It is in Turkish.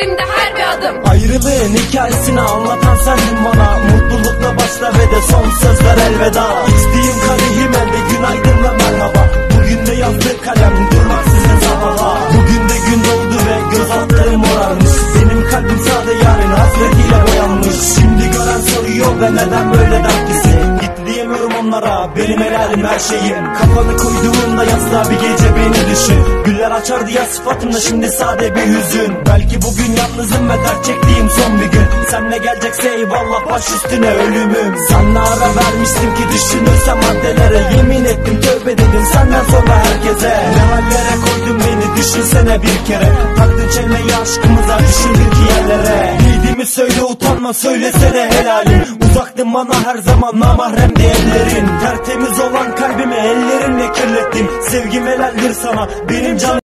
de her bir adım. Ayrılığın hikayesini anlatan sendin bana. Mutlulukla başla ve de son sözler elveda. İçtiğim kadehim elde günaydın ve merhaba. Bugün de yazdığı kalem durmaksızın sabaha. Bugün de gün doğdu ve göz altlarım morarmış. Benim kalbim sade yarın hasretiyle boyanmış. Şimdi gören soruyor ve neden böyle dertlisi. Gitti diyemiyorum onlara, benim helalim her şeyim. Kafanı koyduğumda yastığa bir gece beni düşün. Güller açardı ya sıfatımda, şimdi sade bir hüzün. Belki bugün yalnızım ve dert çektiğim son bir gün. Senle gelecekse eyvallah, baş üstüne ölümüm. Sana ara vermiştim ki düşünürsem maddelere. Yemin ettim tövbe dedim senden sonra herkese. Ne hallere koydun beni düşünsene bir kere. Taktın çelmeyi aşkımıza düşürdün ki yerlere. Bildiğimi söyle utanma, söylesene helalim. Uzaktın bana her zaman namahremdi ellerin. Tertemiz olan kalbimi ellerinle kirlettin. Sevgim helaldir sana benim canım.